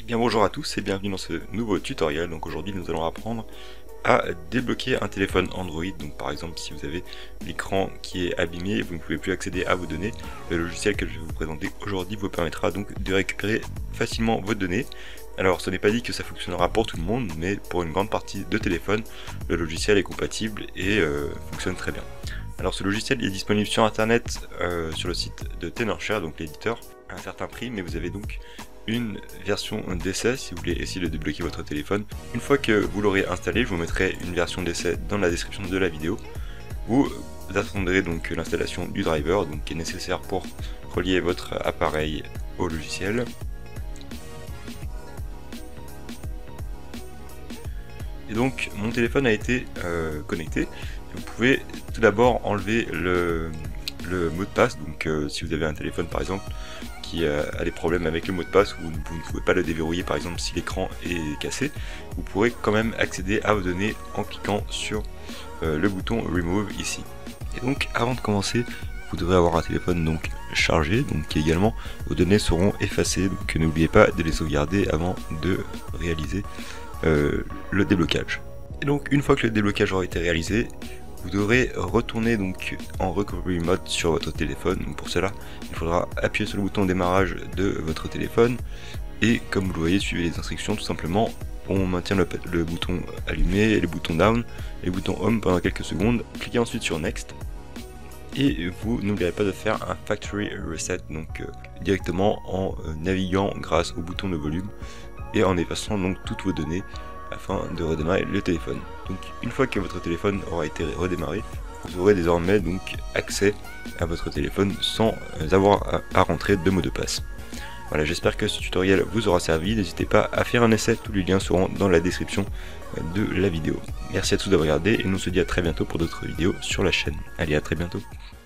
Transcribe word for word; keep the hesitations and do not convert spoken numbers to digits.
Eh bien bonjour à tous et bienvenue dans ce nouveau tutoriel. Donc aujourd'hui nous allons apprendre à débloquer un téléphone Android. Donc par exemple si vous avez l'écran qui est abîmé et vous ne pouvez plus accéder à vos données, le logiciel que je vais vous présenter aujourd'hui vous permettra donc de récupérer facilement vos données. Alors ce n'est pas dit que ça fonctionnera pour tout le monde, mais pour une grande partie de téléphones, le logiciel est compatible et euh, fonctionne très bien. Alors ce logiciel est disponible sur internet, euh, sur le site de Tenorshare, donc l'éditeur, à un certain prix, mais vous avez donc une version d'essai si vous voulez essayer de débloquer votre téléphone. Une fois que vous l'aurez installé, je vous mettrai une version d'essai dans la description de la vidéo. Vous attendrez donc l'installation du driver, donc qui est nécessaire pour relier votre appareil au logiciel. Et donc mon téléphone a été euh, connecté. Vous pouvez tout d'abord enlever le, le mot de passe. Donc euh, si vous avez un téléphone par exemple qui euh, a des problèmes avec le mot de passe ou vous ne pouvez pas le déverrouiller, par exemple si l'écran est cassé, vous pourrez quand même accéder à vos données en cliquant sur euh, le bouton Remove ici. Et donc avant de commencer, vous devrez avoir un téléphone donc chargé, donc également vos données seront effacées, donc n'oubliez pas de les sauvegarder avant de réaliser euh, le déblocage. Et donc une fois que le déblocage aura été réalisé, vous devrez retourner donc en recovery mode sur votre téléphone. Donc pour cela, il faudra appuyer sur le bouton démarrage de votre téléphone et comme vous le voyez, suivez les instructions tout simplement. On maintient le, le bouton allumé, le bouton down et le bouton home pendant quelques secondes. Cliquez ensuite sur next et vous n'oublierez pas de faire un factory reset, donc euh, directement en euh, naviguant grâce au bouton de volume et en effaçant donc toutes vos données afin de redémarrer le téléphone. Donc une fois que votre téléphone aura été redémarré, vous aurez désormais donc accès à votre téléphone sans avoir à rentrer de mot de passe. Voilà, j'espère que ce tutoriel vous aura servi. N'hésitez pas à faire un essai, tous les liens seront dans la description de la vidéo. Merci à tous d'avoir regardé et nous on se dit à très bientôt pour d'autres vidéos sur la chaîne. Allez, à très bientôt.